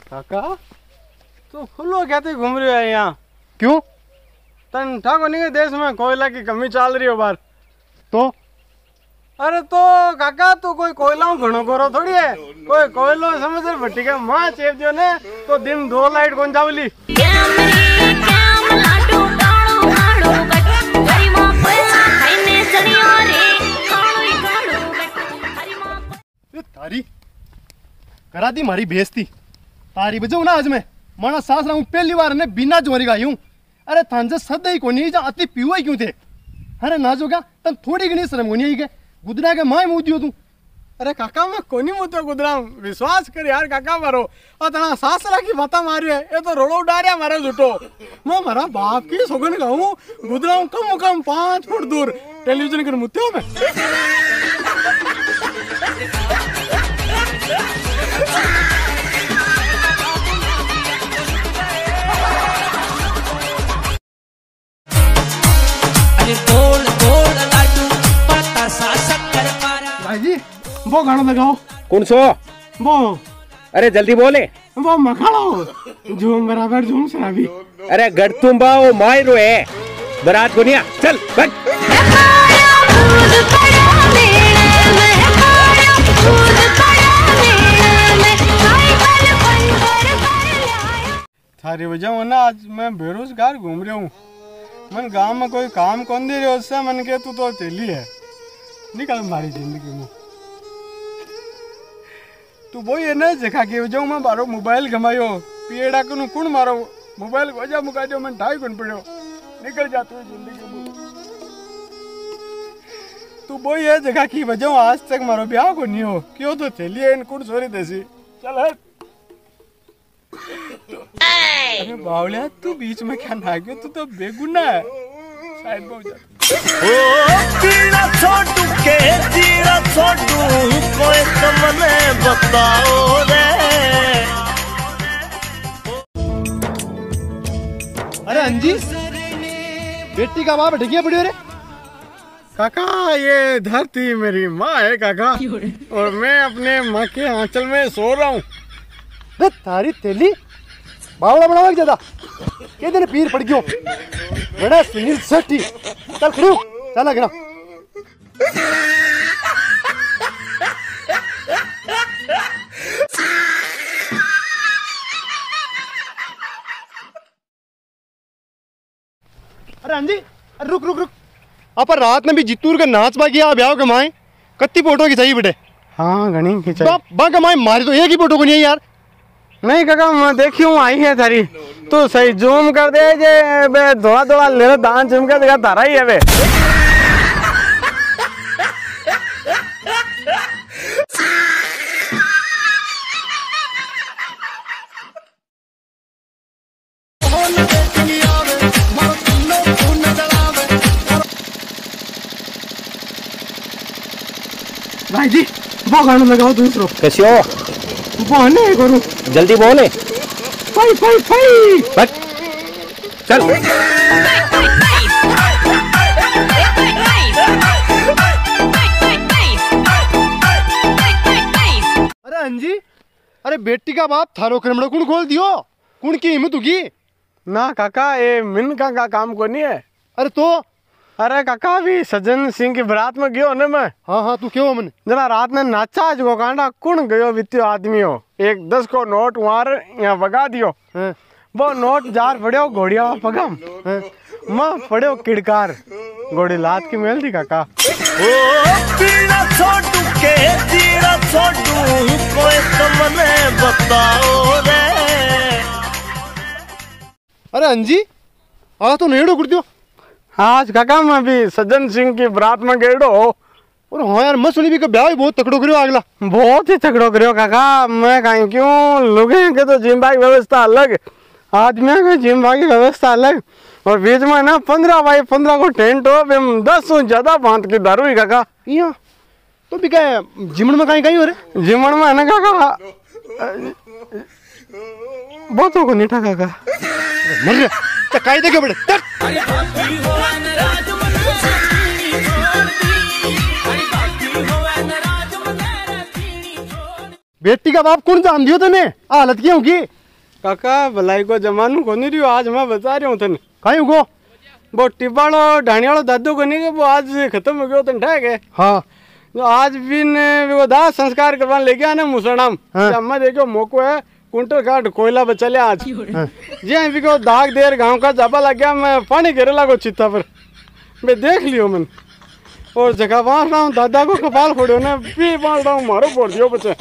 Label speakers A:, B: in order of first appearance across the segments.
A: काका तो खुलो कहते घूम रहे हो यहाँ
B: क्यों?
A: तन ठाकुर के देश में कोयला की कमी चल रही हो बार
B: तो
A: अरे तो काका तू कोई कोयला घणो करो थोड़ी है कोई कोयलो समझ रहे भट्टी का माँ चेप दियो ने तो दिन 2 लाइट कौन जावली
B: तारी करा दी मारी बेइज्जती तारी बजाऊ ना आज मैं माना सास रहा हूँ पहली बार ने बिना जोरी गाई हूँ। अरे थांजे सदा ही कोनी जा अति पीवा ही क्यों थे? अरे ना जो क्या तन थोड़ी गनी शर्म कोनी आई के गुदरा के माय मुंह दियो तू।
A: अरे काका मैं कोनी मुद्दो गुदरा विश्वास कर यार काका मारो और तना सासरा की बाता मारी है ये तो रोड़ो डारिया मारे झूठो मैं मारा बाप की सोगन कहूँ गुदरा कम 5 फुट दूर टेलीविजन कर मुत्ते में
B: भाई जी वो गाना लगाओ।
C: कौन सो?
A: वो
C: अरे जल्दी बोले।
A: वो मखाड़ो झूम बराबर झूम शराबी।
C: अरे गड़तुंबा वो मायरो है बरात गुनिया चल बच।
A: थारी वजह हो ना आज मैं बेरोजगार घूम रहा हूँ मन गांव में कोई काम कौन दे रहे उससे मन के तू तो तेली है निकल हमारी जिंदगी में तू वही है ना जगह के वजह मैं मारो मोबाइल घमायो पीड़ा कनु कुण मारो मोबाइल वजह मुका जो मन ढाई गुण पड़ो निकल जा तू जिंदगी में तू वही है जगह की वजह आज तक मारो ब्याह को नहीं हो क्यों तो तेली है इन कुण सोरी देसी चल है अरे बावलिया तू बीच में क्या ना गया तू तो बेगुनाह है शायद बहुत
D: ओ जीना छोटू के जीना छोटू कोई तुमने बताओ रे।
B: अरे अंजी बेटी का बाप ढकिया पड़ी रे।
A: काका ये धरती मेरी माँ है काका और मैं अपने माँ के आंचल में सो रहा हूँ।
B: तारी तेली बावड़ा बड़ा ज्यादा के दिन पीर पड़ गयो बड़ा सुनील सेठी चल खड़ो चला गिरा। अरे अंजी अरे रुक रुक रुक आप रात में भी जितूर का नाच बाकी ब्याह कमाए कत्ती फोटो खिंचाई बेटे।
A: हाँ घनी खिंचाई
B: बा कमाए मारी तो एक ही फोटो को नहीं है यार।
A: नहीं काका मैं देखी हूँ आई है थारी तो सही जूम कर दे जे बे थोड़ा थोड़ा ले दान चमका देगा तारा ही है बे। भाई जी वो गाना लगाओ दूसरो
C: कैसे हो?
A: वो नहीं करूँ
C: जल्दी बोले।
A: फाई फाई फाई
C: बच चल।
B: अरे अंजी अरे बेटी का बाप थारो क्रमड़ो कुण खोल दियो कुण की हिम्मत होगी
A: ना काका ये मिनका का काम को नहीं है।
B: अरे तो
A: अरे काका अभी सज्जन सिंह की बारात में गयो ने मैं।
B: हाँ हाँ तू क्यों मन
A: जरा रात में नाचा आज को कांडा कुण गयो वित्तीय आदमी हो एक 10 को नोट वहां यहाँ बगा दियो वो नोट जार पड़ो घोड़िया पगम माँ पड़ो किड़कार घोड़ी लात की मेल थी काका।
D: ओ जीना छोटू के जीना छोटू कोई तुमने बताओ रे।
B: अरे अंजी आ तो नेड़ो कर दियो
A: आज काका मैं भी सज्जन सिंह की बारात में गेड़ो
B: और हाँ यार मैं सुनी भी ब्याह बहुत तकड़ो करियो अगला
A: बहुत ही तकड़ो करियो काका मैं कहीं क्यों लुगे के तो जिम बाई व्यवस्था अलग आदमी के जिम बाई व्यवस्था अलग और बीच में ना 15 बाई 15 को टेंट हो 10 से ज्यादा बांध की दारू ही काका
B: यहाँ तो भी क्या जिमन में कहीं हो रहे
A: जिमन में है ना काका बहुतों को नीठा काका
B: मर गया काई देखे बड़े बेटी का बाप कौन जान दियो तने हालत क्या होगी
A: काका भलाई को जमानो को नहीं रही आज मैं बता रहा हूँ तने
B: कहीं गो
A: वो टिब्बाड़ो ढाणियाड़ो दादू को नहीं वो आज से खत्म हो गयो तन ठहर गए
B: हाँ
A: जो आज भी ने वो दाह संस्कार करवाने ले गया ना मुसलमान अम्मा देखो मौको है कुंटल काट कोयला बचा लिया आज जी अभी को दाग देर गांव का जाबा लग गया मैं पानी गिरे लागो चित्ता पर मैं देख लियो मन और जगह बांट रहा हूँ दादा को कपाल फोड़ो ने पी बांट रहा हूँ मारो फोड़ दियो बच्चे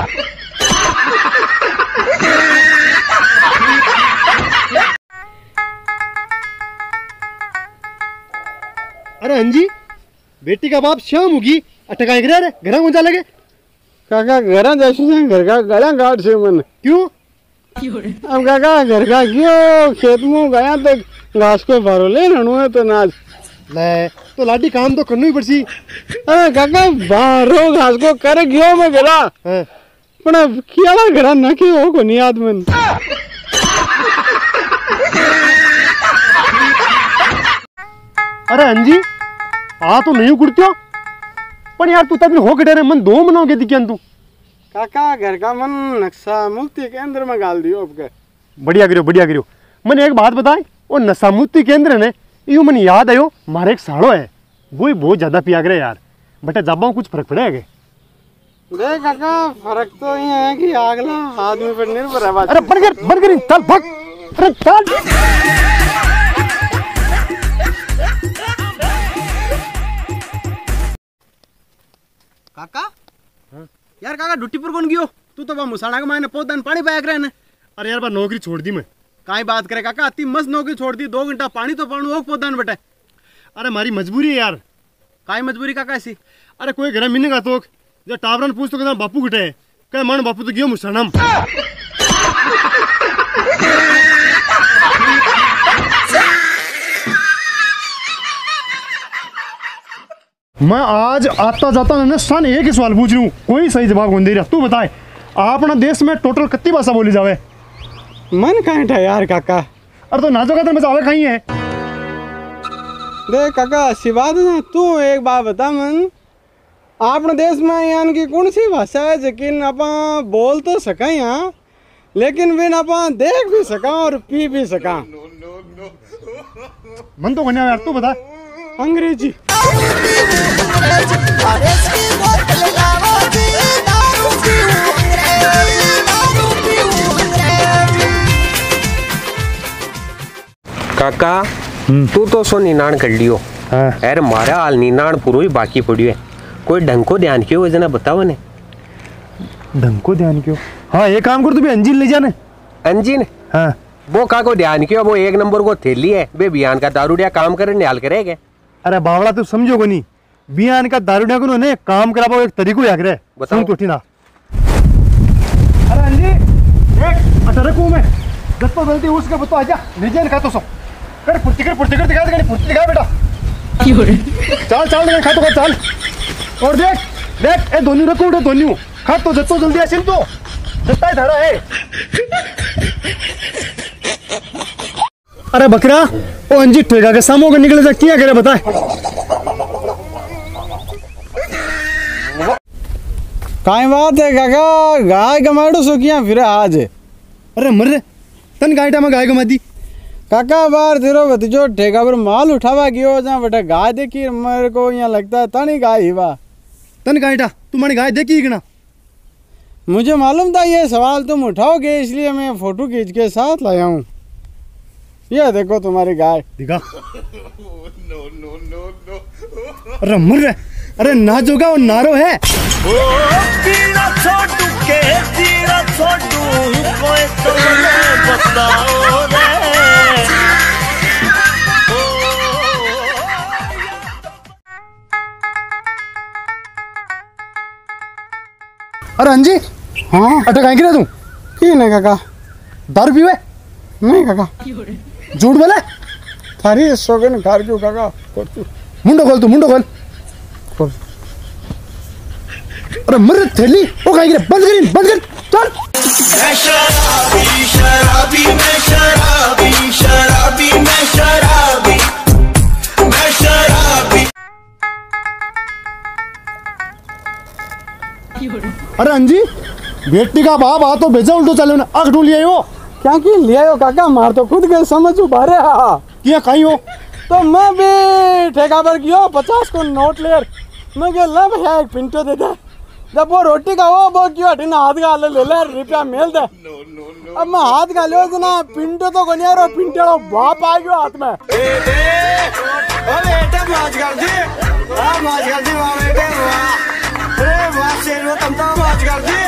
B: अरे अंजी बेटी का बाप श्याम होगी अटकाए गिरा रे घर में जा लगे
A: काका घर जैसे घर का गला काट से मन
B: क्यों
A: अब काका घर का क्यों खेत में गया तो घास को भरो ले नणु है तो नाच
B: ले तो लाडी काम तो करनी ही पड़सी
A: अरे काका बारो घास को कर गयो मैं गिरा
B: हाँ।
A: पण कियाला घरा न के हो को नहीं आदमन
B: अरे अंजी आ तो नहीं कुड़त्यो पण यार तू तब हो गडे रे मन दो मनाओगे दिक्कन तू
A: काका घर का मन नक्शा मुक्ति केंद्र में गाल दियो अब के
B: बढ़िया करियो मन एक बात बताए वो नशा मुक्ति केंद्र ने यो मन याद आयो मारे एक साड़ो है वो ही बहुत ज्यादा पिया करे यार बटे जाबाओ कुछ फर्क पड़ेगा
A: देख काका फर्क तो ये है कि अगला आदमी पर निर्भर है बात
B: अरे बन कर चल भाग अरे चल
A: काका यार काका ड्यूटीपुर कौन गयो तू तो वह मुसाना के मायने पौधन पानी पाया करे ने
B: अरे यार बार नौकरी छोड़ दी मैं
A: काई बात करे काका अति मस्त नौकरी छोड़ दी 2 घंटा पानी तो पाणु हो पौधन बेटे
B: अरे हमारी मजबूरी है यार
A: काई मजबूरी काका ऐसी
B: अरे कोई घर मिलने का तो जब टावरन पूछ तो कहना बापू घटे कह मन बापू तो गयो मुसलम मैं आज आता जाता मैंने सन एक ही सवाल पूछ रही हूँ कोई सही जवाब कौन दे रहा तू बताए अपना देश में टोटल कितनी भाषा बोली जावे
A: मन कहाँ था यार काका
B: अरे तो नाचो का तो मजावे कहीं है
A: देख काका अच्छी बात है ना तू एक बात बता मन अपने देश में यान की कौन सी भाषा है लेकिन अपन बोल तो सका यहाँ लेकिन बिन अपन देख भी सका और पी भी सका
B: मन तो यार तू बता
A: अंग्रेजी
C: काका तू तो सो निनाण कर लियो यार मारा हाल निनाण पूरो ही बाकी पड़ियो है कोई ढंग को ध्यान क्यों जना बताओ ने
B: ढंग को ध्यान क्यों हाँ ये काम कर तू भी अंजीन ले जाने
C: अंजीन
B: हाँ
C: वो का को ध्यान क्यों वो 1 नंबर को थैली है बे बियान का दारूडिया काम करे निहाल करेगा
B: अरे बावड़ा तू समझो को नहीं बियान का दारूडिया को ने काम करा पाओ एक तरीको याद रहे
C: बताओ
B: तो ना अरे अंजी देख अटरे को मैं जब तो गलती उसके बतो आजा नीचे खा तो सो कर फुर्ती कर दिखा दे फुर्ती दिखा बेटा चल खा तो चल और देख ए दोनों रखो उठे दोनों खा तो जत्तो जल्दी आसिल तो जत्ता ही धरा है अरे बकरा ओ अंजी ठेका के सामो के निकले जा क्या करे बताए
A: काई बात है काका गाय गमाड़ो सो किया फिर आज
B: अरे मर तन गाय में गाय गमा दी
A: काका बार तेरो भतीजो ठेका पर माल उठावा गयो जहाँ बेटा गाय देखी मेरे को यहाँ लगता है तनी गाय ही बा
B: तन गायटा तुम्हारी गाय देखी ना
A: मुझे मालूम था ये सवाल तुम उठाओगे इसलिए मैं फोटो खींच के साथ लाया हूँ ये देखो तुम्हारी गाय
B: दिखा अरे मर अरे नाचोगा और नारो है
D: ओ पीला छोटू के जीरा छोटू कोई तो बताओ रे
B: अरे अंजी
A: हाँ
B: अटक आएंगे ना तू
A: की नहीं काका
B: दारू पीवे
A: नहीं काका
B: झूठ बोले
A: थारी सोगन कार क्यों काका
B: मुंडो खोल तू मुंडो खोल अरे मर थैली ओ कहीं बंद कर चल
D: मैं शराबी शराबी मैं शराबी शराबी मैं शराबी मैं शराबी
B: अरे अंजी बेटी का बाप आ तो भेजा उल्टो चले ना आग ढूंढ लिया वो
A: क्या की लिया हो काका, मार तो खुद के समझ उबारे हा
B: क्या कहीं हो
A: तो मैं भी ठेका पर गयो 50 को नोट ले मैं कह ला भैया एक पिंटो दे दे। जब वो रोटी का वो क्यों हटी ना हाथ का ले ले रुपया मेल दे। अब मैं हाथ का लियो ना पिंटो तो को नहीं आ रहा, पिंटो का बाप आ गयो हाथ में।
D: बेटे मौज कर दी, मौज कर दी वाह बेटे वाह, अरे वाह शेर तुम तो मौज कर दी,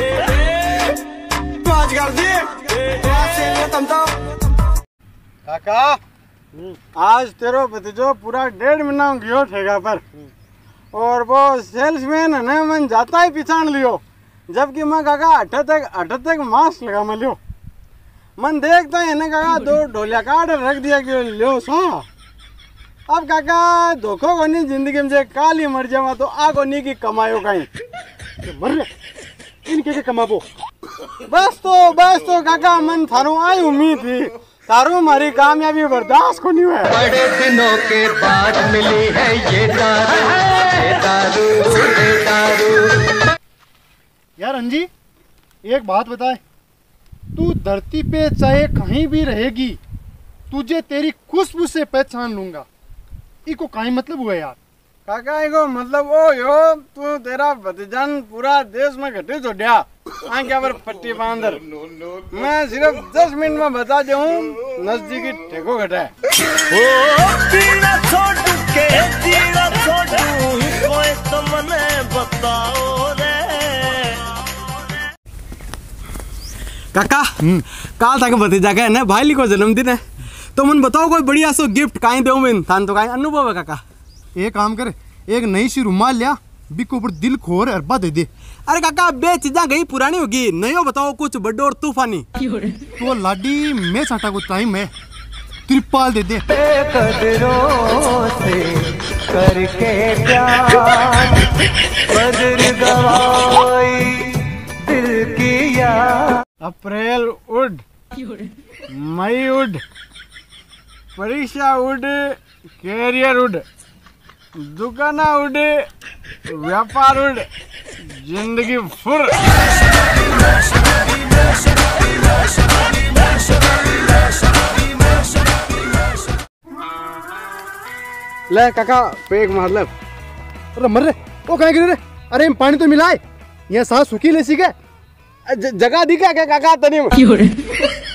D: मौज कर दी वाह शेर तुम तो।
A: काका आज तेरो भतीजो पूरा 1.5 महीना गयो ठेका पर और वो सेल्समैन है ना मन जाता ही पिछाड़ लियो, जबकि मैं काका 8 तक मास्क लगा मैं लियो। मन देखता है ना काका 2 ढोलिया काट रख दिया कि लियो सा। अब काका धोखो को नहीं जिंदगी में काली मर जावा तो आ को नहीं की कमायो कहीं
B: मर इनके के कमाबो।
A: बस तो काका मन थारो आई उम्मीद थी, तारू हमारी कामयाबी बर्दाश्त को नहीं हुआ।
D: बड़े दिनों के बाद मिली है ये दारू, ये दारू, ये दारू।
B: यार अंजी एक बात बताए, तू धरती पे चाहे कहीं भी रहेगी, तुझे तेरी खुशबू से पहचान लूंगा। इको काई मतलब हुआ यार?
A: काका को मतलब ओ यो तू तेरा भतीजान पूरा देश में घटे छोड़िया आंखें पर पट्टी बांधर। मैं सिर्फ 10 मिनट में बता दूं नजदीकी ठेको घटा है।
D: जीना छोटू के जीना छोटू कोई तो मने बताओ रे।
A: काका काल तक भतीजा का है ना भाईली को जन्मदिन है, तो मन बताओ कोई बढ़िया सो गिफ्ट काई दो मैं थान तो काई अनुभव है काका।
B: एक काम कर, एक नई सी रुमाल लिया, बिको ऊपर दिल खोर अरबा दे दे।
A: अरे काका बे चीजा गई पुरानी होगी, नहीं हो बताओ कुछ बड्डो और तूफानी।
B: तो लाडी में साटा को टाइम है, त्रिपाल दे दे।
D: कदरों से करके प्यार बदर गवाई दिल की याद।
A: अप्रैल उड, मई उड, परीक्षा उड, कैरियर उड, दुकाना उड, व्यापार उड, जिंदगी फुर। ले काका पेक मार ले।
B: अरे मर रे, वो कहाँ गिरे रे? अरे पानी तो मिलाए, यहाँ सांस सूखी ले सी के
A: जगह दिखा क्या काका तनी में।